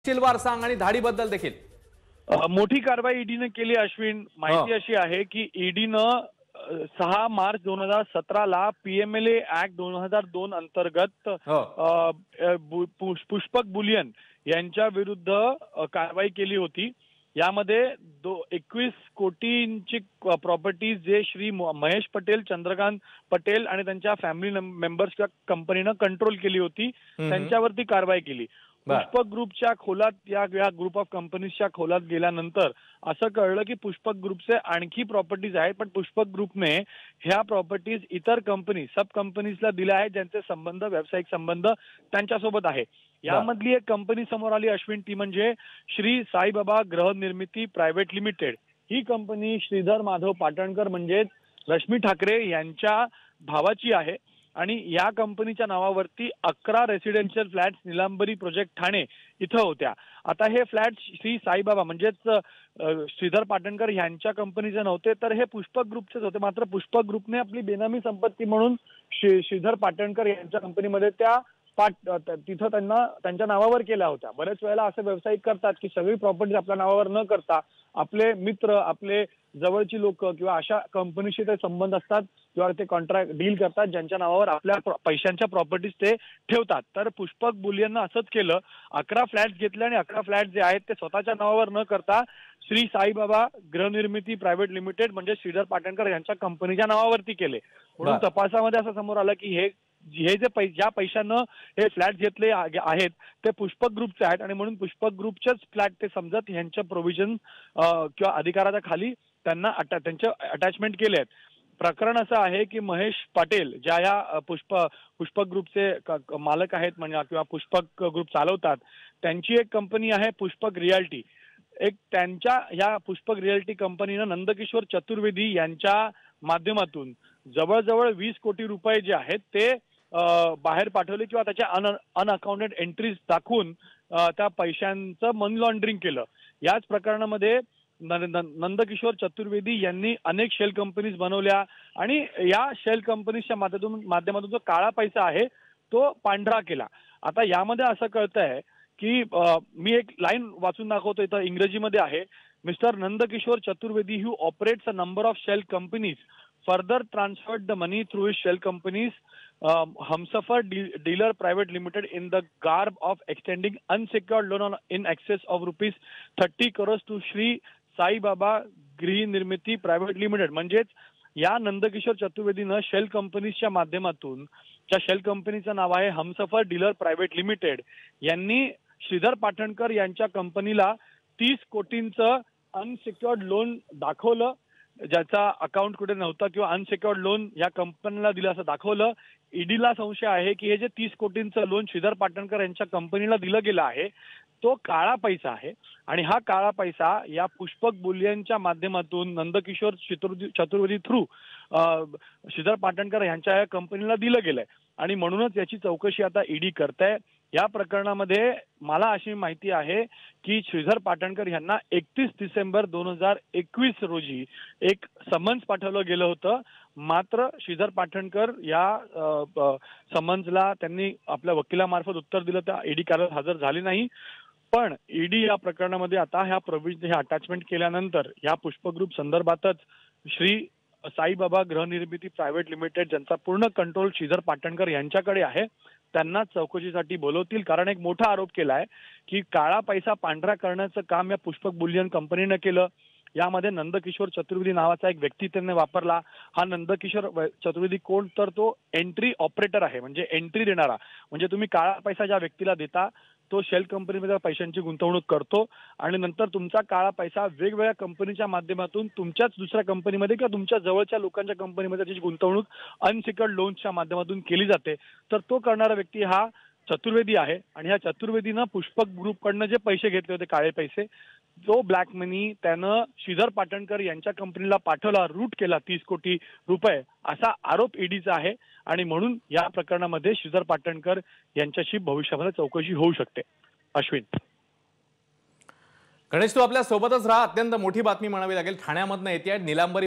तपशीलवार सांग आणि धाडीबद्दल देखील. मोठी कारवाई ईडीने केली. अश्विन, माहिती अशी आहे की ईडीनं 6 मार्च 2017 ला पीएमएलए ऍक्ट 2002 अंतर्गत पुष्पक बुलियन यांच्या विरुद्ध कारवाई केली होती. यामध्ये 21 कोटींची प्रॉपर्टीज जे श्री महेश पटेल, चंद्रकांत पटेल आणि त्यांच्या फॅमिली मेंबर्सच्या कंपनीनं कंट्रोल केली होती, त्यांच्यावरती कारवाई केली. पुष्पक ग्रुपच्या खोलात या ग्रुप ऑफ कंपनीजच्या खोलात गेल्यानंतर असं कळलं की पुष्पक ग्रुपचे आणखी प्रॉपर्टीज आहेत, पण पुष्पक ग्रुपने ह्या प्रॉपर्टीज इतर कंपनी सब कंपनीजला दिल्या आहेत, ज्यांचे संबंध, व्यावसायिक संबंध त्यांच्यासोबत आहे. यामधली एक कंपनी समोर आली अश्विन, ती म्हणजे श्री साईबाबा गृहनिर्मिती प्रायव्हेट लिमिटेड. ही कंपनी श्रीधर माधव पाटणकर म्हणजेच रश्मी ठाकरे यांच्या भावाची आहे आणि या कंपनीच्या नावावरती 11 residential flats Nilambari project Thane इथं होत्या. आता हे फ्लॅट श्री साईबाबा म्हणजेच श्रीधर पाटणकर यांच्या कंपनीचे नव्हते, तर हे पुष्पक ग्रुपचेच होते. मात्र पुष्पक ग्रुपने आपली बेनामी संपत्ती म्हणून श्रीधर पाटणकर यांच्या कंपनीमध्ये त्या तिथं त्यांच्या नावावर केल्या होत्या. बरेच वेळेला असे व्यावसायिक करतात की सगळी प्रॉपर्टी आपल्या नावावर न करता आपले मित्र, आपले जवळची लोक किंवा अशा कंपनीशी ते संबंध असतात किंवा ते कॉन्ट्रॅक्ट डील करतात ज्यांच्या नावावर आपल्या पैशांच्या प्रॉपर्टीज ते ठेवतात. तर पुष्पक बुलियननं असंच केलं. 11 फ्लॅट्स घेतले आणि 11 फ्लॅट जे आहेत ते स्वतःच्या नावावर न करता श्री साईबाबा गृहनिर्मिती प्रायव्हेट लिमिटेड म्हणजे श्रीधर पाटणकर यांच्या कंपनीच्या नावावरती केले. म्हणून तपासामध्ये असं समोर आलं की हे जे ज्या पैशानं हे फ्लॅट घेतले आहेत ते पुष्पक ग्रुपचे आहेत आणि म्हणून पुष्पक ग्रुपचेच फ्लॅट ते समजत ह्यांच्या प्रोव्हिजन किंवा अधिकाराच्या खाली त्यांना त्यांचे अटॅचमेंट केले आहेत. प्रकरण असं आहे की महेश पाटील ज्या या पुष्पक ग्रुपचे मालक आहेत म्हणजे किंवा पुष्पक ग्रुप चालवतात, त्यांची एक कंपनी आहे पुष्पक रियाल्टी. एक त्यांच्या या पुष्पक रियाल्टी कंपनीनं नंदकिशोर चतुर्वेदी यांच्या माध्यमातून जवळजवळ 20 कोटी रुपये जे आहेत ते बाहेर पाठवले किंवा त्याच्या अनअकाउंटेड एंट्रीज दाखवून त्या पैशांचं मनी लॉन्ड्रिंग केलं. याच प्रकरणामध्ये नंदकिशोर चतुर्वेदी यांनी अनेक शेल कंपनीज बनवल्या आणि या शेल कंपनीजच्या माध्यमातून जो काळा पैसा आहे तो पांढरा केला. आता यामध्ये असं कळतंय की मी एक लाईन वाचून दाखवतो, इथं इंग्रजीमध्ये आहे. Mister Nandkishor Chaturvedi who operates a number of shell companies further transferred the money through his shell companies Humsafar Dealer Private Limited in the garb of extending unsecured loan in excess of rupees 30 crores to Shri Sai Baba गृहनिर्मिती private limited. म्हणजेच या Nandkishor चतुर्वेदीनं shell कंपनीजच्या माध्यमातून, ज्या shell कंपनीचं नाव आहे Humsafar dealer private limited, यांनी श्रीधर पाटणकर यांच्या कंपनीला 30 कोटींचं अनसिक्युअर्ड लोन दाखवलं, ज्याचा अकाउंट कुठे नव्हता किंवा अनसिक्युअर्ड लोन या कंपनीला दिलं असं दाखवलं. ईडीला संशय आहे की हे जे 30 कोटींचं लोन श्रीधर पाटणकर यांच्या कंपनीला दिलं गेलं आहे तो काळा पैसा आहे आणि हा काळा पैसा या पुष्पक बुलियनच्या माध्यमातून नंदकिशोर चतुर्वेदी थ्रू श्रीधर पाटणकर यांच्या या कंपनीला दिलं गेलंय आणि म्हणूनच याची चौकशी आता ईडी करताय. या प्रकरणामध्ये मला अशी माहिती आहे की श्रीधर पाटणकर यांना 31 डिसेंबर 2021 रोजी एक समन्स पाठवलं गेलं होतं. मात्र श्रीधर पाटणकर या समन्सला त्यांनी आपल्या वकिलामार्फत उत्तर दिलं, त्या ईडी कार्यालयात हजर झाले नाही. पण ईडी या प्रकरणामध्ये आता ह्या हे अटॅचमेंट केल्यानंतर या पुष्पक ग्रुप संदर्भातच श्री साईबाबा गृहनिर्मिती प्रायव्हेट लिमिटेड ज्यांचा पूर्ण कंट्रोल श्रीधर पाटणकर यांच्याकडे आहे त्यांना चौकशीसाठी बोलवतील. कारण एक मोठा आरोप केलाय की काळा पैसा पांढरा करण्याचं काम या पुष्पक बुलियन कंपनीनं केलं. यामध्ये नंदकिशोर चतुर्वेदी नावाचा एक व्यक्ती त्यांनी वापरला. हा नंदकिशोर चतुर्वेदी कोण, तर तो एंट्री ऑपरेटर आहे, म्हणजे एंट्री देणारा. म्हणजे तुम्ही काळा पैसा ज्या व्यक्तीला देता तो शेल कंपनीमध्ये पैशांची गुंतवणूक करतो आणि नंतर तुमचा काळा पैसा वेगवेगळ्या कंपनीच्या माध्यमातून तुमच्याच दुसऱ्या कंपनीमध्ये किंवा तुमच्या जवळच्या लोकांच्या कंपनीमध्ये त्याची गुंतवणूक अनसिक्युअर्ड लोन्सच्या माध्यमातून केली जाते. तर तो करणारा व्यक्ती हा चतुर्वेदी आहे आणि ह्या चतुर्वेदीनं पुष्पक ग्रुपकडनं जे पैसे घेतले होते काळे पैसे, तो ब्लॅक मनी त्यानं श्रीधर पाटणकर यांच्या कंपनीला पाठवला, रूट केला 30 कोटी रुपये, असा आरोप ईडीचा आहे आणि म्हणून या प्रकरणामध्ये श्रीधर पाटणकर यांच्याशी भविष्यामध्ये चौकशी होऊ शकते. अश्विन, गणेश, तू आपल्या सोबतच राहा. अत्यंत मोठी बातमी म्हणावी लागेल. ठाण्यामधनं येते निलांबरी